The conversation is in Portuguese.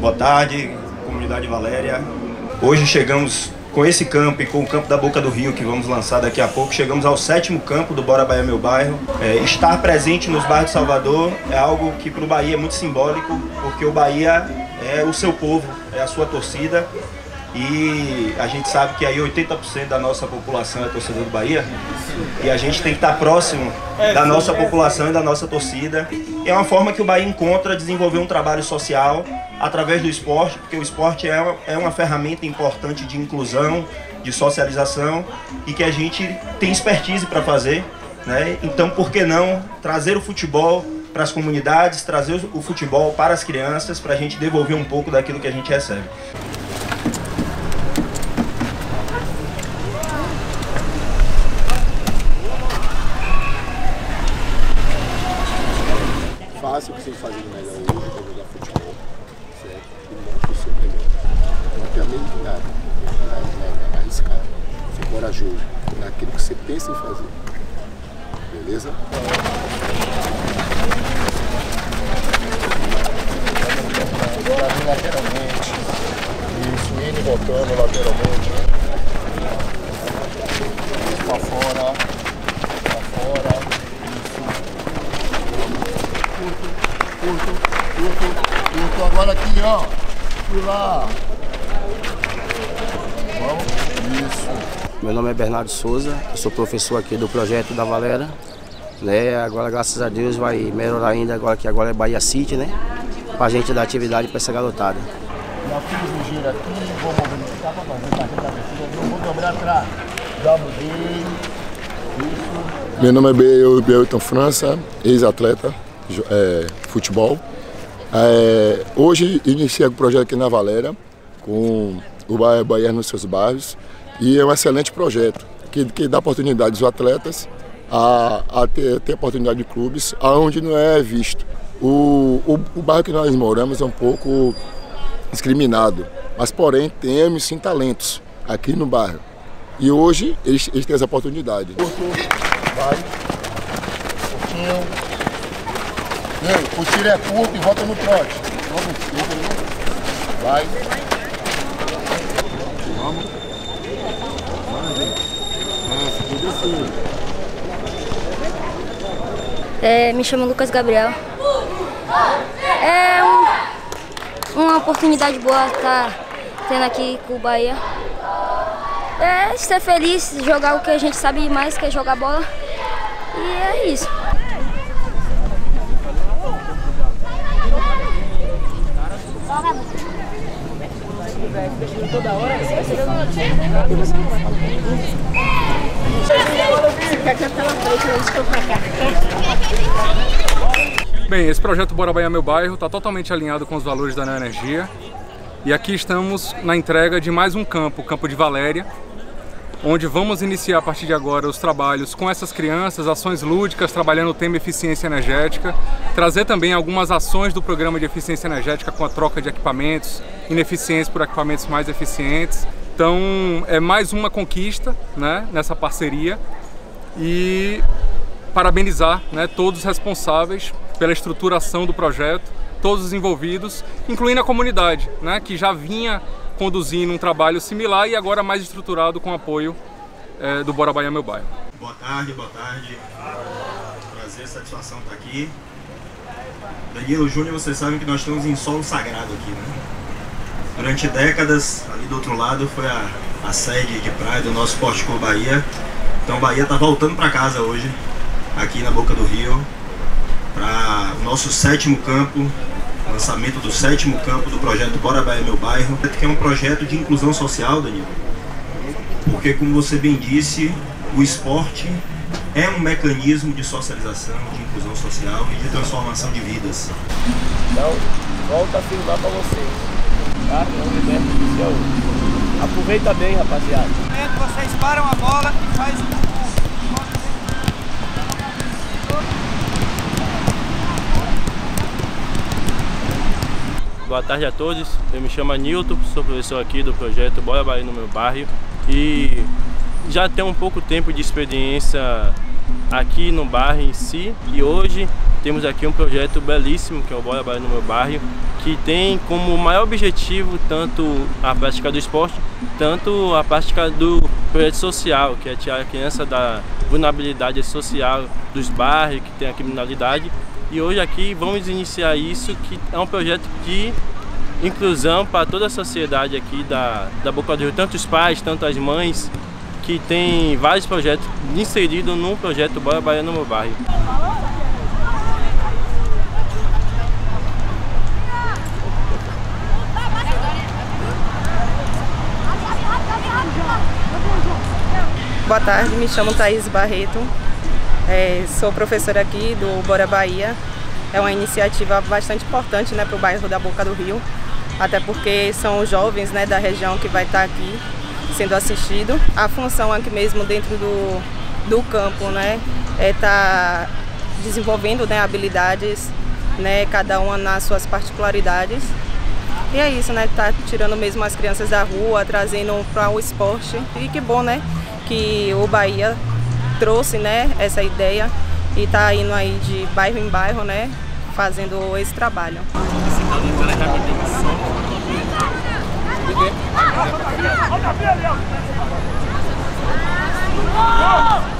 Boa tarde, comunidade Valéria. Hoje chegamos com esse campo e com o campo da Boca do Rio, que vamos lançar daqui a pouco, chegamos ao 7º campo do Bora Bahia Meu Bairro. Estar presente nos bairros de Salvador é algo que para o Bahia é muito simbólico, porque o Bahia é o seu povo, é a sua torcida. E a gente sabe que aí 80% da nossa população é torcedor do Bahia. E a gente tem que estar próximo da nossa população e da nossa torcida. E é uma forma que o Bahia encontra desenvolver um trabalho social através do esporte, porque o esporte é uma ferramenta importante de inclusão, de socialização e que a gente tem expertise para fazer, né? Então, por que não trazer o futebol para as comunidades, trazer o futebol para as crianças, para a gente devolver um pouco daquilo que a gente recebe. Faça o que você fazer melhor hoje para jogar futebol, certo? E monte o seu melhor. Não tenha medo de nada, arriscar. Ser corajoso naquilo que você pensa em fazer. Beleza? Lateralmente. Isso, N voltando lateralmente. Isso, para fora. Para fora. Curto, agora aqui, ó. Fui lá. Vamos. Isso. Meu nome é Bernardo Souza, eu sou professor aqui do projeto da Valera. Né? Agora, graças a Deus, vai melhorar ainda, agora que agora é Bahia City, né? Pra gente dar atividade para essa garotada. Já fiz o giro aqui, vou movimentar para fazer tarjeta descida, não vou dobrar atrás. Já mudei. Isso. Meu nome é Belton França, ex-atleta. Futebol. Hoje iniciei o projeto aqui na Valera com o Bahia nos seus bairros e é um excelente projeto que dá oportunidade aos atletas a ter oportunidade de clubes aonde não é visto. O bairro que nós moramos é um pouco discriminado, mas porém temos sim talentos aqui no bairro e hoje eles têm essa oportunidade. Vai, pouquinho. O tiro é curto e volta no trote. Vai. Vamos. Me chamo Lucas Gabriel. É uma oportunidade boa estar tendo aqui com o Bahia. É ser feliz, jogar o que a gente sabe mais, que é jogar bola. E é isso. Bem, esse projeto Bora Bahia Meu Bairro está totalmente alinhado com os valores da Neo Energia. E aqui estamos na entrega de mais um campo, o Campo de Valéria, onde vamos iniciar a partir de agora os trabalhos com essas crianças, ações lúdicas, trabalhando o tema eficiência energética, trazer também algumas ações do programa de eficiência energética com a troca de equipamentos ineficientes por equipamentos mais eficientes. Então é mais uma conquista, né, nessa parceria e parabenizar, né, todos os responsáveis pela estruturação do projeto, todos os envolvidos, incluindo a comunidade, né, que já vinha conduzindo um trabalho similar e agora mais estruturado com o apoio do Bora Bahia Meu Bairro. Boa tarde, boa tarde. Prazer, satisfação estar aqui. Danilo Júnior, vocês sabem que nós estamos em solo sagrado aqui, né? Durante décadas, ali do outro lado, foi a sede de praia do nosso Esporte Clube Bahia. Então o Bahia está voltando para casa hoje, aqui na Boca do Rio, para o nosso 7º campo, lançamento do 7º campo do projeto Bora Bahia Meu Bairro, que é um projeto de inclusão social, Danilo. Porque, como você bem disse, o esporte é um mecanismo de socialização, de inclusão social e de transformação de vidas. Então, volta a filmar para vocês, tá? É um evento oficial. Aproveita bem, rapaziada. Vocês param a bola e faz Boa tarde a todos, eu me chamo Nilton, sou professor aqui do projeto Bora Bahia no Meu Bairro e já tenho um pouco tempo de experiência aqui no bairro em si, e hoje temos aqui um projeto belíssimo, que é o Bora Bahia no Meu Bairro, que tem como maior objetivo tanto a prática do esporte, tanto a prática do projeto social, que é tirar a criança da vulnerabilidade social dos bairros, que tem a criminalidade. E hoje aqui vamos iniciar isso, que é um projeto de inclusão para toda a sociedade aqui da Boca do Rio, tanto os pais, tanto as mães, que tem vários projetos inseridos num projeto Bora Bahia no Meu Bairro. Boa tarde, me chamo Thaís Barreto, sou professora aqui do Bora Bahia. É uma iniciativa bastante importante, né, para o bairro da Boca do Rio, até porque são os jovens, né, da região que vai estar aqui sendo assistido. A função aqui mesmo dentro do campo, né, é estar desenvolvendo, né, habilidades, né, cada uma nas suas particularidades. E é isso, né, tá tirando mesmo as crianças da rua, trazendo para o esporte. E que bom, né, que o Bahia trouxe, né, essa ideia e tá indo aí de bairro em bairro, né, fazendo esse trabalho. Olha